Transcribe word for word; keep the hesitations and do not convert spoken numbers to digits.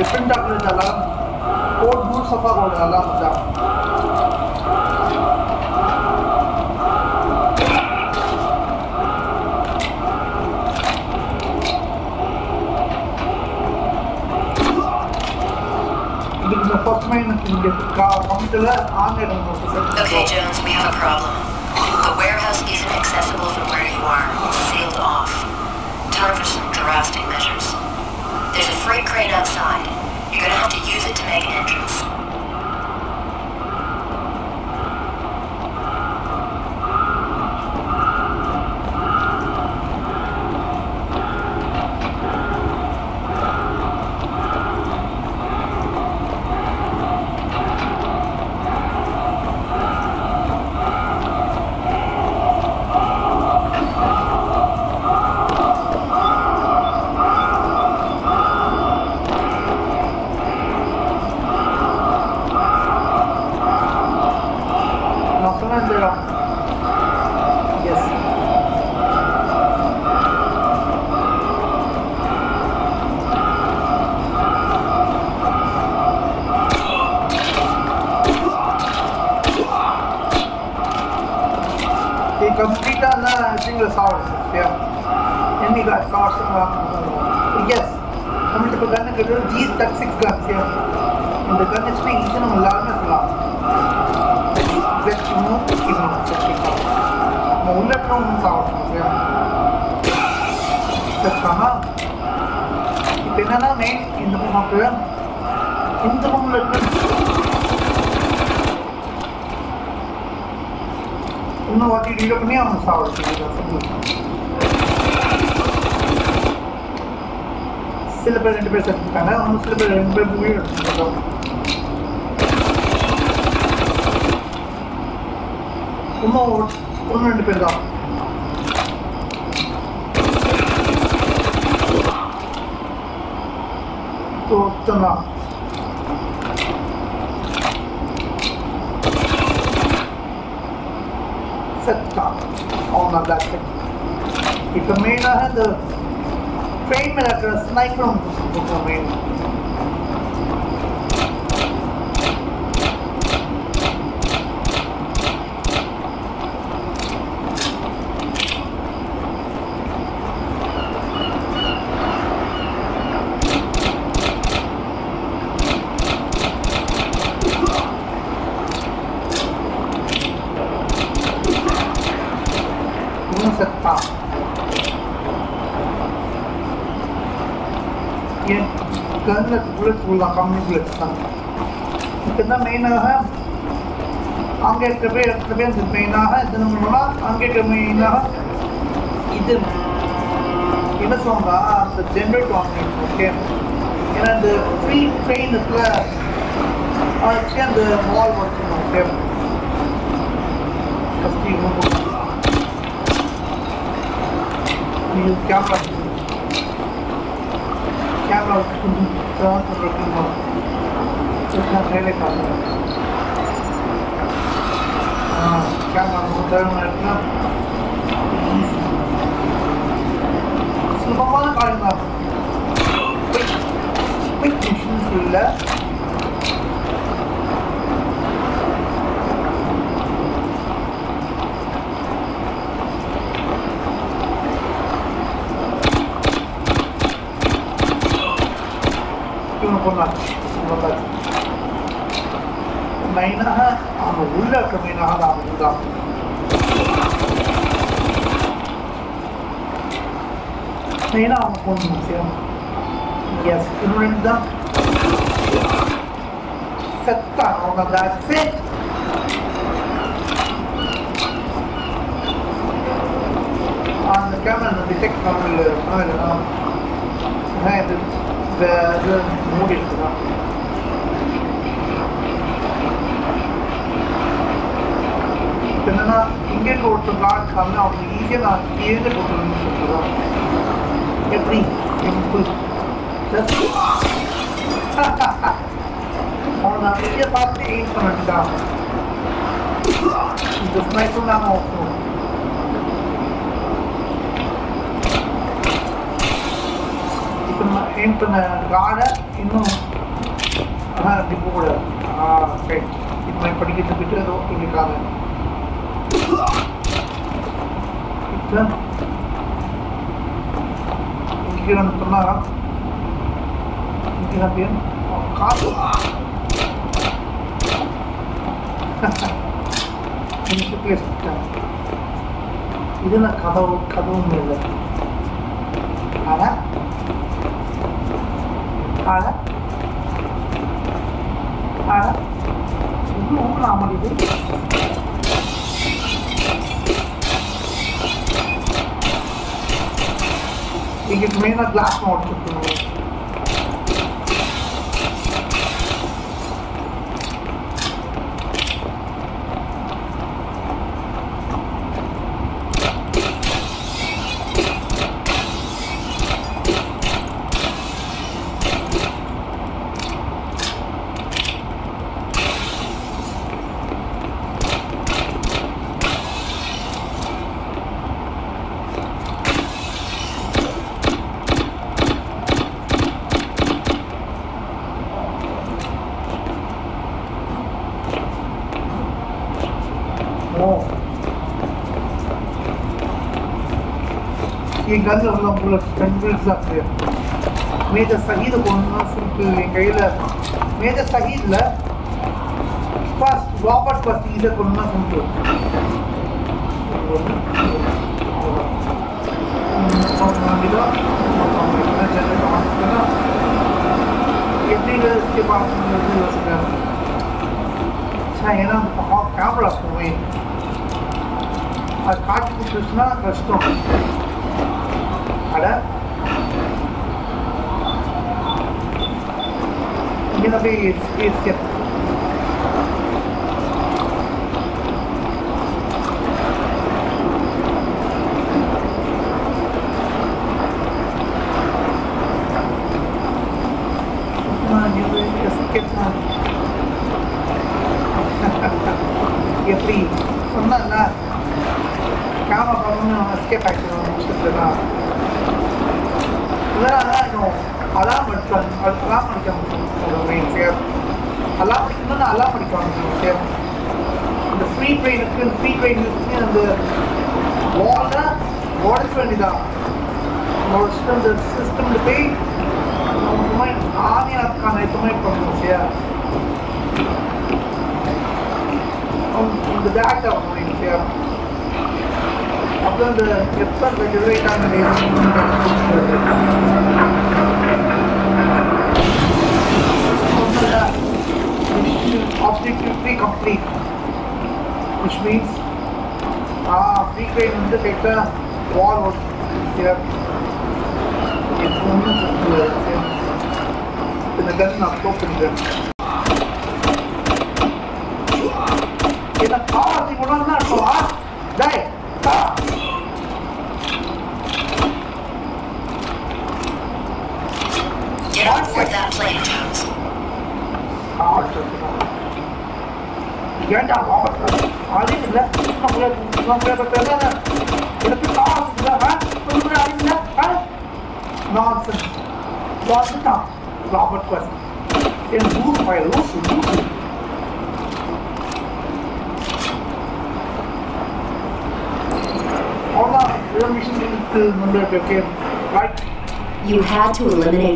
Different ஆகுது எல்லாம் code boot Safa code எல்லாம் தான் இதுக்கு ஃபர்ஸ்ட் மைன் இங்க கம்ப்யூட்டர்ல ஆன் ஆயிடும். Okay, Jones, we have a problem. The warehouse isn't accessible from where you are. It's sealed off. Time for some drastic measures. There's a freight crane outside. You're gonna have to use it to make an entrance. Complete on the single sound. Yeah. And we got cars. Yes. I'm going to gun a G thirty-six guns here. And the gun is being eaten on alarm as well. Just to move, even on the sound. Mullet from sound. Yeah. The Kama. The Penana made in the room of them. In the room, let me. You know what you did of me on the sound? Syllable and percent. Can I almost syllable and weird? More, one and percent. So, Tana. Set up on that thing. If the main I had the frame at a sniper on the main. Gun that bullets will not come in bullets. Because main है आगे कभी कभी से main है इधर मुना आगे के main है इधर इधर सोंगा the gender talking okay and the free train is there और इसके the wall working okay कसती हूँ ये क्या करती camera turn to making more. It's not really possible. Ah, camera turn right now. Easy. So, what am I doing now? Quick, quick missions will left. Mainaha, I'm a ruler to Mainaha. Mainaha, I'm going to say, yes, you know, the set down on that fit. On the camera, the detector will, I don't know, have the, the movie. என்னன்னா இங்கே ஒரு card காரணம் அவங்க ஈஸியாக நான் ஏழு போட்டு சொல்லுவோம் எப்படி சிம்பிள் அவனை நான் வெளியே பார்த்து எயிட் பண்ணிட்டுதான் இந்த ஸ்னைப்பும் நாங்கள் ஓப்பணும் இப்போ நான் எயிட் பண்ண கார்டை இன்னும் Ah, di போகல. Ah, okay. இப்போ படிக்கிட்டு விட்டு ஏதோ இங்கக்காங்க. இப்போ இங்க வந்து சொன்னா இங்க அப்படியே காசு இன்னைக்கு பிளேஸ் இதுல கதவு கதவும் இல்லை ஆனா ஆனா ஆனா இன்னும் ஊழாம இது இங்க மெயினா கிளாஸ் நோட் ये गन वाला बुलेट कंट्रोल्स आते हैं मेजर शहीद कोना सिंपल கையில மேஜர் ஷஹீத்ல ஃபர்ஸ்ட் ராபர்ட் ஃபர்ஸ்ட் இத கொன்னா சிம்பிள் इसके बाद मुझे हो सका अच्छा है ना बहुत कैमरा हुए और काट को कृष्णा कष्टों ada ini tapi is is nah ini escape nah ya free senang lah kamu kamu escape aja maksudnya no alarm alarm alarm அடிக்க முடியும் சார் அலார்ம் அடிக்கணும்னா அலார்ம் அடிக்க முடியும் சார் இந்த ஃப்ரீ ட்ரெயினுக்கு ஃப்ரீ ட்ரெயினுக்கு அந்த வால்ல உடச்சு வேண்டியதான் ஒரு சிஸ்டம் இந்த சிஸ்டமில் போய் நம்ம ஆணையாக இருக்கான எதுவுமே பண்ணணும் சார் இந்த டேட்டா பண்ணணும் சார் அப்புறம் இந்த எப்போ இந்த ஜெனரேட் ஆனது objective free complete which means ah free crane வந்து கேட்டா wall was here it's only இந்த கன் நான் ஸ்டாப் பண்ணிட்டேன் இத காவாசி போனா இருக்கா டேய் Get on board that plane, Jones. ஏன்டா வாபஸ் ஆளே இல்ல நம்மள நம்மள பத்தல எனக்கு காசு இல்ல சொல்ற இல்ல நான்சென்ஸ் வாட்ஸ்டா Robert quest in blue file லூசு லூசு all the mision is number okay right You had to eliminate